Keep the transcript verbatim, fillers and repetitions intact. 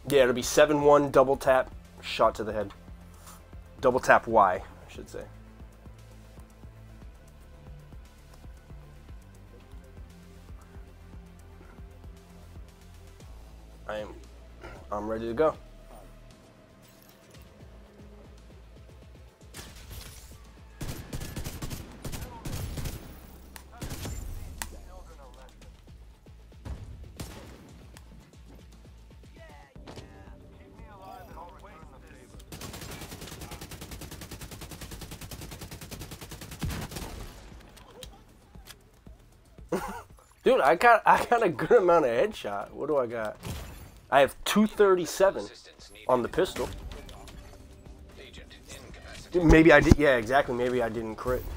Yeah, it'll be seven one, double tap, shot to the head. Double tap Y, I should say. I am, I'm ready to go. Dude, I got I got a good amount of headshot. What do I got? I have two thirty-seven on the pistol. Dude, maybe I did. Yeah, exactly. Maybe I didn't crit.